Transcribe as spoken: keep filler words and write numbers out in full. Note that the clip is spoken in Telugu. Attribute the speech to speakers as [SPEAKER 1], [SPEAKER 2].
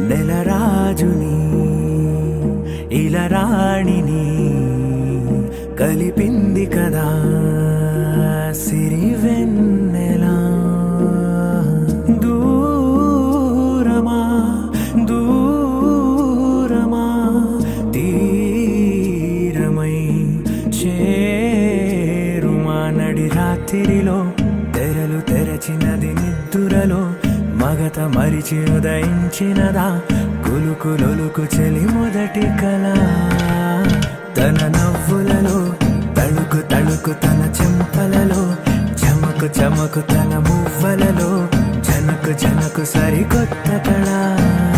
[SPEAKER 1] నెలరాజుని ఇలా రాణిని కలిపింది కదా సిరివెన్నెలా. దూరమా దూరమా తీరమై చేరుమా నడి రాత్రిలో తెరలు తెరచినది నిద్దురలో మగత మరిచి ఉదయించినదా కులుకులొలుకు చెలి మొదటి కళ. తన నవ్వులలో తళుకు తళుకు తన చెంపలలో చమకు చమకు తన మువ్వలలో జనకు జనకు సరికొత్త కళ.